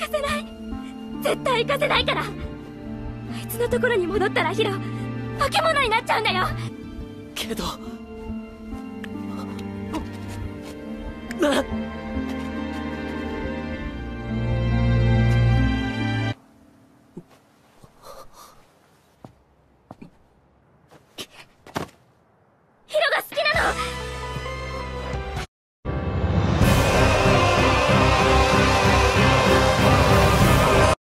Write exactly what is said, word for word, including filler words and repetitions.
かせない。絶対行かせないから。あいつのところに戻ったらヒロ化け物になっちゃうんだよ。 けどな